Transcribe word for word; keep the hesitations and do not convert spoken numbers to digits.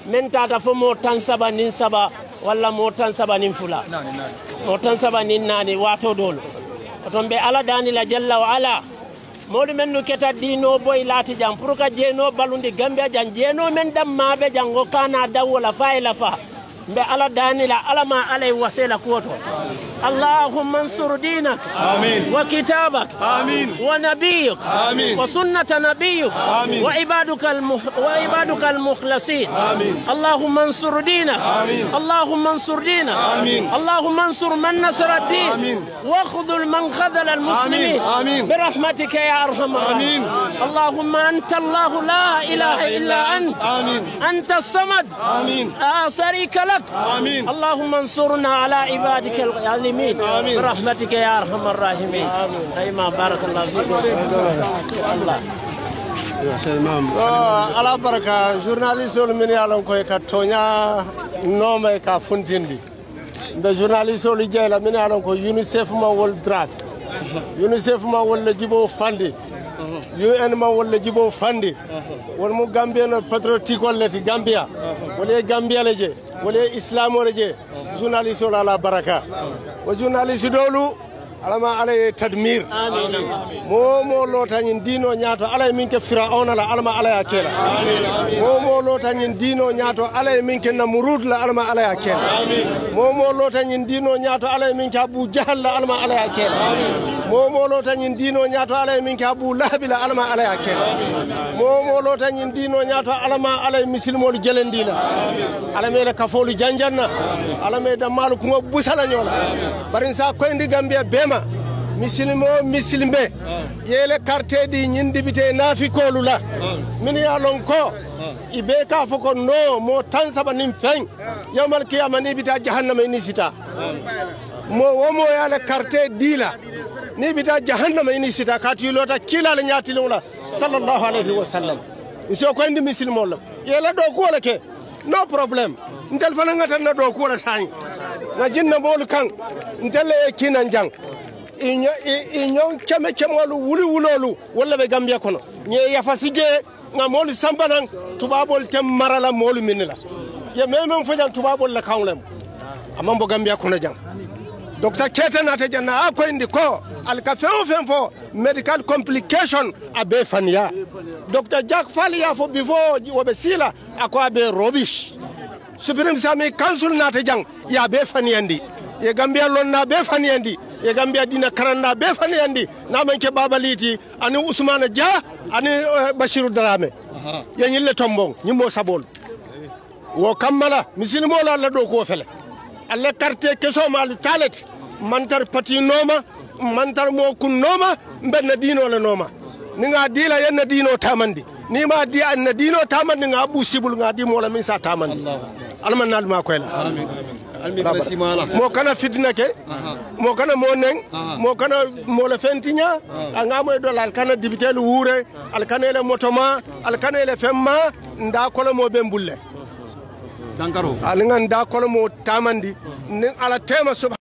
men tata fo mo tan saba nin saba walla mo tan saba nin fula mo tan saba nin nani wato dolo oton be ala dani la jalla wa ala modu men no keta dino boy lati jam pour ka jeno balundi gambia jan jeno men dammabe jango kana dawla fayla fa be ala dani la ala ma alay wasela kuoto اللهم انصر دينك آمين وكتابك آمين ونبيك آمين وسنة نبيك آمين وعبادك المخ... وعبادك المخلصين آمين اللهم انصر دينك آمين اللهم انصر دينك آمين اللهم انصر من نصر الدين آمين واخذل من خذل المسلمين آمين برحمتك يا أرحم الراحمين اللهم أنت الله لا إله إلا أنت آمين أنت الصمد آمين لا شريك لك آمين اللهم انصرنا على عبادك الظالمين آمين برحمتك يا أرحم الراحمين آمين أيما بارك الله فيكم الله يا سلام على بركة جورناليست من يعلم كوي كتونيا نوم كافونتيندي بجورناليست اللي جاي من يعلم كوي يونيسيف ما والدراك يونيسيف ما والجيبو فاندي يو ان ما والجيبو فاندي والمو غامبيان باتريوتيك والتي غامبيا ولا غامبيا لجي ولا اسلام لجي جورناليست على بركة وجورناليست دولو alama alay tadmir amin mo mo lota nyin dino nyaato alay minke firaona la alama alay akela amin mo mo lota nyin dino nyaato alay minke namrud la alama alay akela amin mo mo lota nyin dino nyaato alay minke abu jahal la alama alay akela amin mo mo lota nyin dino nyaato alay minke abu lahab la alama alay akela amin mo mo lota nyin dino nyaato alama alay misilmol jelendila amin alame la kafolu janjanna alame da malu ko busala nyola barin sa ko indi gambia bema misilimo misilme yele carte di nyindibite nafi kolula min ya lon ko ibe ka foko no mo tan saba nim fen yawmal qiyamah ni bita jahannama ni sita mo womo yale carte dila ni bita jahannama ni sita kati lota kila la nyati lula sallallahu alaihi wasallam iso ko indi misilmo la yele do ko la ke no problem ndel fana ngata na do ko la tan na jinna mol kan ndele kinan jang inyo inyo keme kemolu wuli wulolu wala be gambia kono nye yafasige nga molu sambanan tubabol tem marala molu minila ye memem fajan tubabol la kawlem amambo gambia kono jang docteur Keita nata janna ko indi ko al kafeo femfo medical complication abe fania docteur Jack Fall ya fo before wobe sila akwa be rubbish supreme sami council nata jang ya be faniandi ye gambia lonna be faniandi ye gambia dina karanda be fani andi na manke babaliti ani Ousmane Dia ani Bashirou Dramé ye nyille tombong nyimo sabol wo kamala misilmo la la do ko fele alle carte keso mal talet mantar pati noma mantar mo kun noma benna dino la noma ni nga dila yenna dino tamandi ni ma di an dino tamandi nga bu sibul nga di mo la min sa tamandi almanal ma koyla amin mo kana fitna ke mo kana mo neng mo kana mo la fentinya anga mo do al kana dibitel wure al kana le motoma al kana le femma nda ko mo be mbulle dankaro al nga nda ko mo tamandi ni ala tema